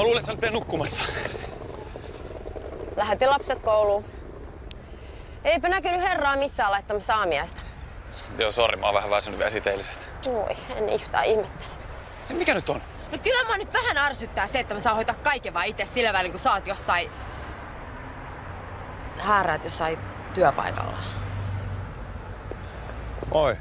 luulen, että sä olet vielä nukkumassa. Lähetin lapset kouluun. Eipä näkynyt herraa missään laittamassa aamiaista. Joo, sori, mä oon vähän väsynyt vielä siitä eilisestä. Oi, en yhtään ihmettele. Mikä nyt on? No kyllä mä nyt vähän ärsyttää se, että mä saan hoitaa kaiken vaan itse sillä välin, kun sä oot jossain... Hääräät jossain työpaikalla. Moi.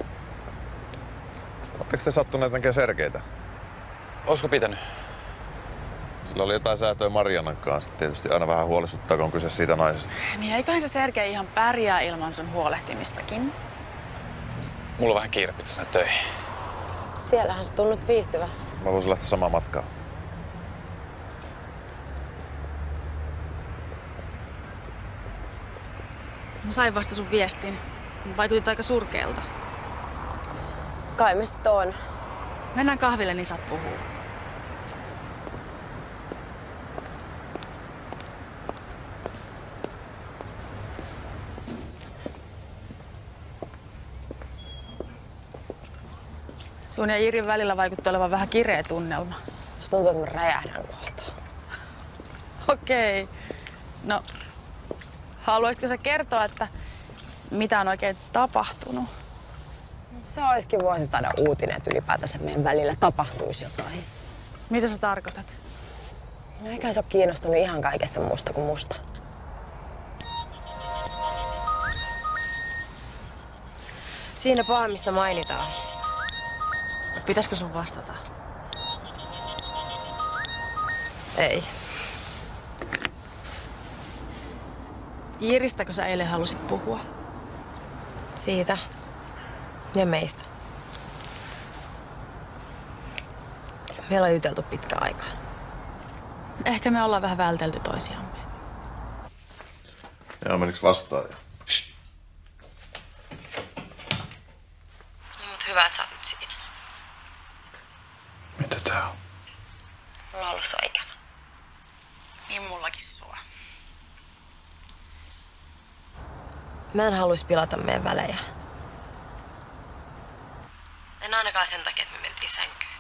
Oletteko te sattuneet näkemään Sergeitä? Olisiko pitänyt? Sillä oli jotain säätöä Mariannan kanssa. Tietysti aina vähän huolestuttaa, kun on kyse siitä naisesta. Niin eiköhän se Sergei ihan pärjää ilman sun huolehtimistakin. Mulla on vähän kiire, pitäisi mennä töihin. Siellähän sä tunnut viihtyvä. Mä voisin lähteä samaan matkaan. Mä sain vasta sun viestin. Vaikutit aika surkealta. Kai mä sit oon. Mennään kahville, niin saat puhua. Sun ja Iirin välillä vaikutti olevan vähän kireä tunnelma. Musta tuntuu, että mä räjähdän kohta. Okei. No, haluaisitko sä kertoa, että mitä on oikein tapahtunut? Se olisikin vuosisadan uutinen, että ylipäätänsä meidän välillä tapahtuisi jotain. Mitä sä tarkoitat? No eikä se ole kiinnostunut ihan kaikesta muusta kuin musta. Siinä poemissa mainitaan. Pitäisikö sun vastata? Ei. Iiristäkö sä eilen halusit puhua? Siitä. Ja meistä. Meillä on juteltu pitkä aikaa. Ehkä me ollaan vähän vältelty toisiamme. Joo, meniks vastaan? No, mut hyvä, että sä oot nyt siinä. Mitä tää on? Mulla on ollut sua ikävä. Niin mullakin sua. Mä en haluis pilata meidän välejä. En ainakaan sen takia, että me mentiin sänkyyn.